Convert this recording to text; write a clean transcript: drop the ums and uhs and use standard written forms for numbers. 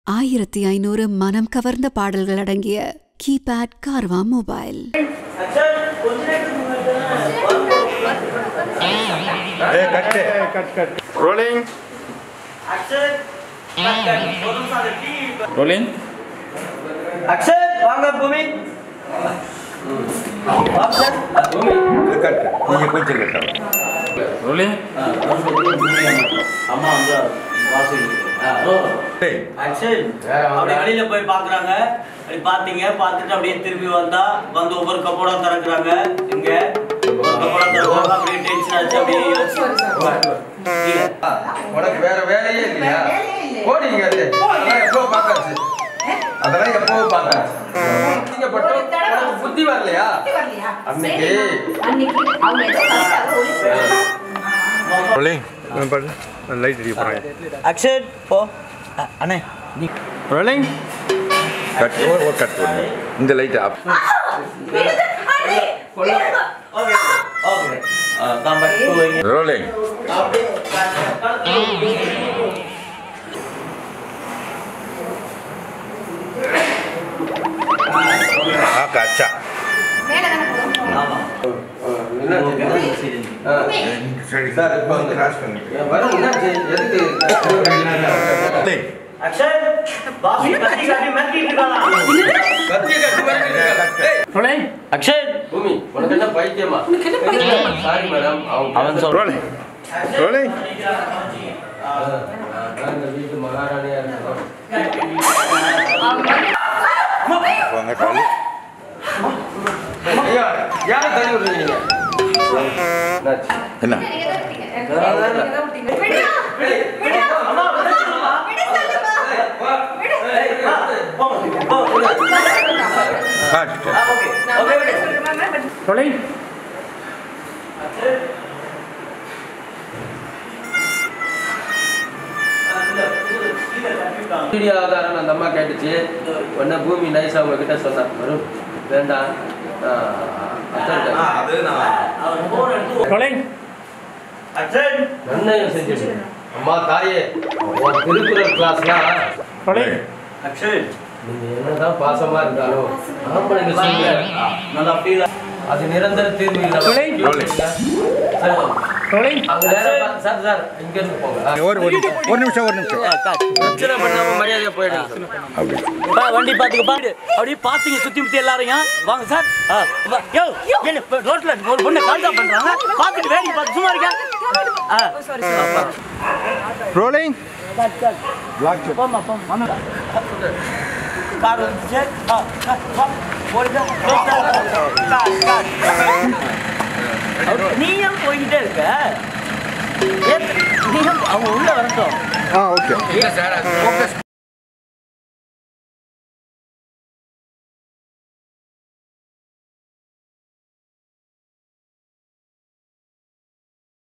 1500 மனம் கவர்ந்த பாடல்கள் அடங்கிய கீபேட் கார்வா mobile. Rolling. Action. Rolling. Action. வாங்க பூமி. Action. பூமி. கட். நீங்க கொஞ்சம் கட். Rolling. அம்மா வந்து வாசிங்க. Action. அப்படி வெளியில போய் பார்க்கறாங்க. அப்படி பாத்தீங்க பார்த்துட்டு அப்படியே திரும்பி வந்து ஒவ்வொரு கப்போட தரக்குறாங்க. இங்க ஒரு கப்போட தரக்குறாங்க. அப்படியே டென்ஷன் ஆச்சு அப்படியே உனக்கு வேற வேலையே இல்லையா? போடிங்க அது. அதெல்லாம் எப்போ பார்த்தாச்சு. அதெல்லாம் எப்போ பார்த்தாச்சு. நீங்க பட்டு உனக்கு புத்தி வரலையா? அன்னைக்கு அவங்க ஏதோ கஷ்டப்பட்டு Rolling. லைட் ரெடி பண்ணுங்க. Action. போ. அண்ணே நீ Rolling. கட் ஓ கட் பண்ணு. இந்த light off. Okay. Okay. Come back to Rolling. கச்சா. ஆமா. சரி சார் இப்போ வந்து கிராஷ் பண்ணிட்டேன். வர என்னாச்சு? எதுக்கு? Action. பாசி கத்தி மாட்டிட்டு இருக்கானா? கத்திய கட்டி மாட்டிட்டு இருக்கானே. Rolling. Action. பூமி உனக்கு என்ன பைத்தியமா? சாரி மேடம் அவன் சொல்றான். Rolling. Rolling. நான் வீட்டு மகாராணியா இருக்கேன். வாங்க காலி. ஐயா யாரை தள்ளி விடுறீங்க நீங்க? என்ன? Rolling. வீடியோ ஆதாரம் அந்த அம்மா கேட்டுச்சு. உடனே பூமி நைஸா உங்ககிட்ட சொன்னா வரும் வேண்டாம். Rolling. Action. நன்மையும் செஞ்சிடு. அம்மா தாயே திருக்குறள் கிளாஸ்லாம் Rolling. Action. நீங்க என்னதான் பாசமா இருந்தாலும் ஆம்பளைங்க சொல்லுங்க நல்லா ஃபீல் அது நிரந்தர தீர்வு இல்ல. Rolling. Rolling. சார் சார் இங்க இருந்து போங்க. ஒரு நிமிஷம் பிரச்சனை பண்ணாம மரியாதையா போயிடுங்க. வண்டி பாத்துக்க பாடு அப்படியே பாத்துங்க சுத்தி முத்தி எல்லாரையும் வாங்க சார். யோ என்ன ரோட்ல ஒரு பொண்ணு கால்டா பண்றாங்க பாத்துட்டு வேடிக்கை பார்த்து சும்மா இருக்க. Rolling. Black check. போமா போமா கார் வந்து போடுடா நீயும் போயிட்டே இருக்க. நீயும் அவங்க உள்ள வரட்டும். ஓகே. இல்ல சார்